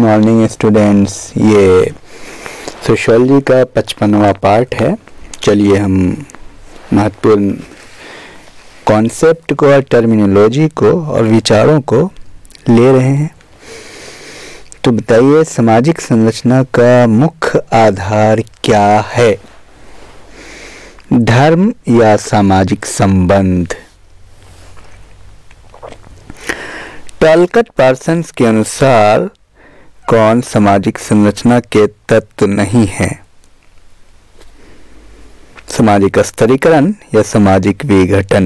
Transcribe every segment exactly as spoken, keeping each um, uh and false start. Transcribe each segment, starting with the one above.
Morning students. ये sociology का पचपनवा part है। चलिए हम महत्वपूर्ण कॉन्सेप्ट को और टर्मिनोलॉजी को और विचारों को ले रहे हैं। तो बताइए, सामाजिक संरचना का मुख्य आधार क्या है? धर्म या सामाजिक संबंध? टॉलकट पार्सन्स के अनुसार कौन सामाजिक संरचना के तत्व नहीं है? सामाजिक स्तरीकरण या सामाजिक विघटन?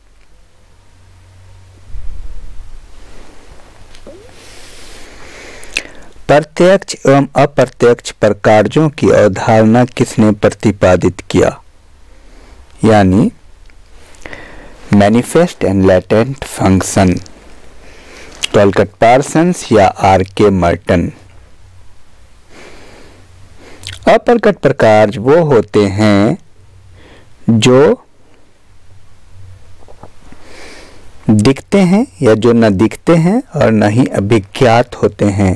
प्रत्यक्ष एवं अप्रत्यक्ष प्रकार्यों की अवधारणा किसने प्रतिपादित किया? यानी manifest and latent function, Talcott Parsons या आर के मर्टन। अप्रकट प्रकार वो होते हैं जो दिखते हैं या जो न दिखते हैं और न ही अभिज्ञात होते हैं।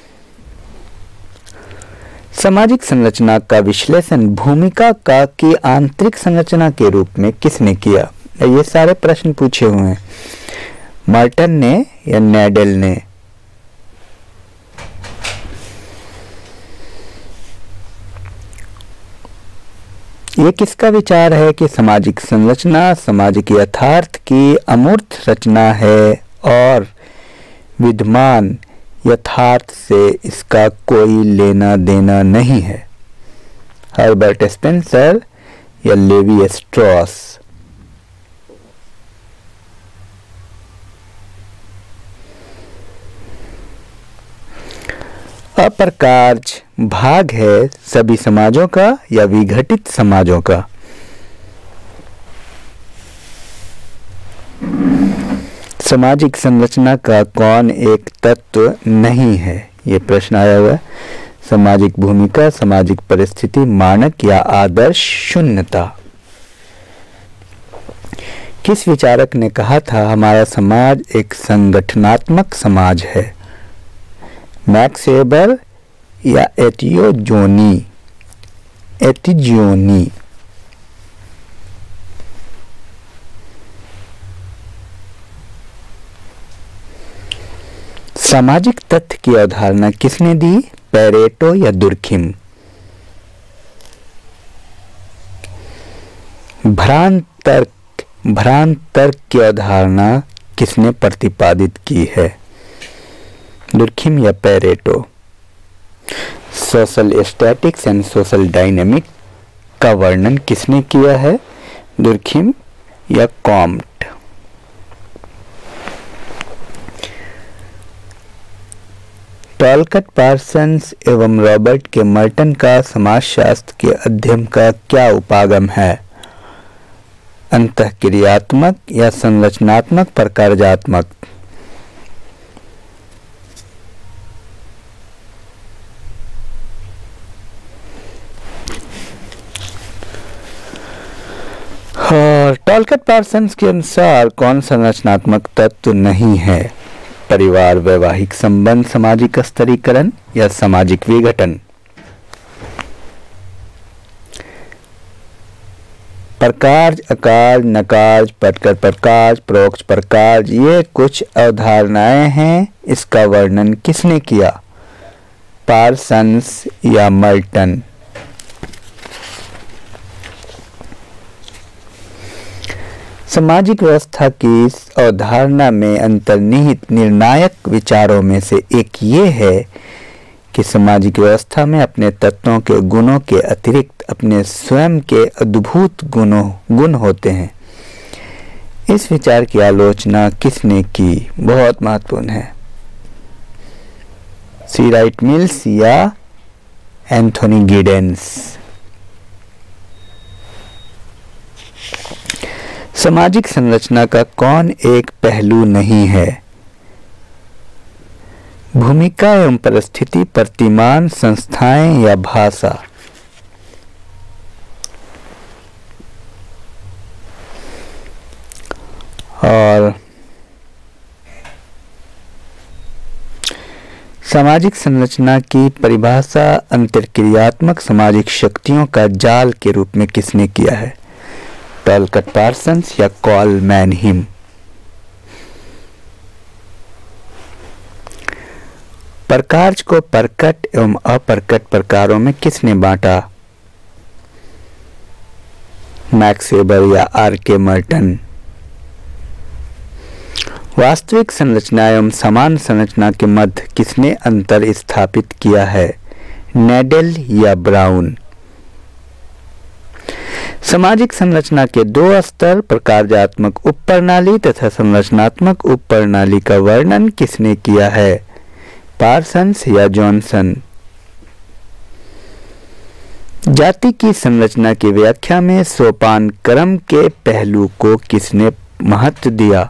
सामाजिक संरचना का विश्लेषण भूमिका का की आंतरिक संरचना के रूप में किसने किया? ये सारे प्रश्न पूछे हुए हैं। मर्टन ने या नेडल ने? ये किसका विचार है कि सामाजिक संरचना सामाजिक यथार्थ की अमूर्त रचना है और विद्यमान यथार्थ से इसका कोई लेना देना नहीं है? हर्बर्ट स्पेंसर या लेवी स्ट्रॉस? अप्रकार्य भाग है सभी समाजों का या विघटित समाजों का? सामाजिक संरचना का कौन एक तत्व नहीं है? ये प्रश्न आया हुआ है। सामाजिक भूमिका, सामाजिक परिस्थिति, मानक या आदर्श शून्यता? किस विचारक ने कहा था हमारा समाज एक संगठनात्मक समाज है? मैक्स वेबर या एटियोजोनी? एटिजियोनी? सामाजिक तथ्य की अवधारणा किसने दी? पेरेटो या दुर्खिम? भ्रांत तर्क भ्रांत तर्क की अवधारणा किसने प्रतिपादित की है? दुर्खिम या Pareto? Social statics and social dynamic का वर्णन किसने किया है? दुर्खिम या कॉम्ट? टॉलकट पार्सन्स एवं रॉबर्ट के मर्टन का समाजशास्त्र के अध्ययन का क्या उपागम है? अंतःक्रियात्मक या संरचनात्मक प्रकार्यात्मक? और टॉलकट पार्सन्स के अनुसार कौन संरचनात्मक तत्व नहीं है? परिवार, वैवाहिक संबंध, सामाजिक स्तरीकरण या सामाजिक विघटन? प्रकार, अकार, नकार, पटकर प्रकार, परोक्ष प्रकार, ये कुछ अवधारणाएं हैं। इसका वर्णन किसने किया? पार्सन्स या मर्टन? सामाजिक व्यवस्था की इस अवधारणा में अंतर्निहित निर्णायक विचारों में से एक ये है कि सामाजिक व्यवस्था में अपने तत्वों के गुणों के अतिरिक्त अपने स्वयं के अद्भुत गुणों गुण होते हैं। इस विचार की आलोचना किसने की? बहुत महत्वपूर्ण है। सी राइट मिल्स या एंथोनी गिडेंस? सामाजिक संरचना का कौन एक पहलू नहीं है? भूमिका एवं परिस्थिति, प्रतिमान, संस्थाएं या भाषा? और सामाजिक संरचना की परिभाषा अंतरक्रियात्मक सामाजिक शक्तियों का जाल के रूप में किसने किया है? टॉलकट पार्सन्स या कॉल मैनहिम? प्रकार्य को प्रकट एवं अप्रकट प्रकारों में किसने बांटा? मैक्स वेबर या आर के मर्टन? वास्तविक संरचना एवं समान संरचना के मध्य किसने अंतर स्थापित किया है? नेडल या ब्राउन? सामाजिक संरचना के दो स्तर प्रकार्यात्मक उपप्रणाली तथा संरचनात्मक उपप्रणाली का वर्णन किसने किया है? पार्सन्स या जॉनसन? जाति की संरचना की व्याख्या में सोपान क्रम के पहलू को किसने महत्व दिया?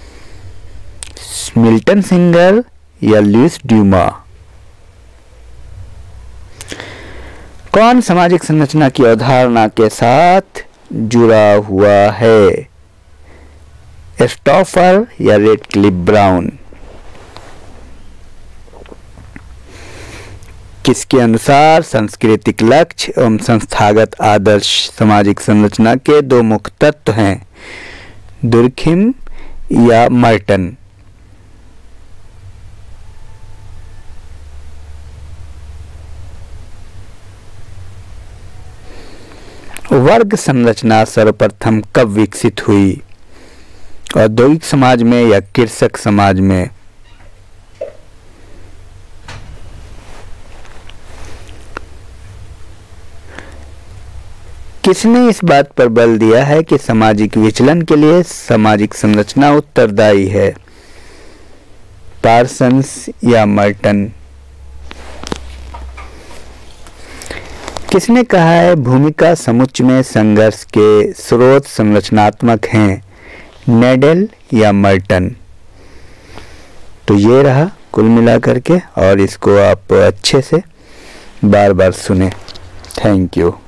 मिल्टन सिंगर या लुइस ड्यूमा? कौन सामाजिक संरचना की अवधारणा के साथ जुड़ा हुआ है? स्टॉफर या रेडक्लिफ ब्राउन? किसके अनुसार सांस्कृतिक लक्ष्य एवं संस्थागत आदर्श सामाजिक संरचना के दो मुख्य तत्व हैं? दुर्खिम या मर्टन? वर्ग संरचना सर्वप्रथम कब विकसित हुई? औद्योगिक समाज में या कृषक समाज में? किसने इस बात पर बल दिया है कि सामाजिक विचलन के लिए सामाजिक संरचना उत्तरदायी है? पार्सन्स या मर्टन? किसने कहा है भूमिका समुच्चय में संघर्ष के स्रोत संरचनात्मक हैं? नेडल या मर्टन? तो ये रहा कुल मिलाकर के, और इसको आप अच्छे से बार बार सुने। Thank you.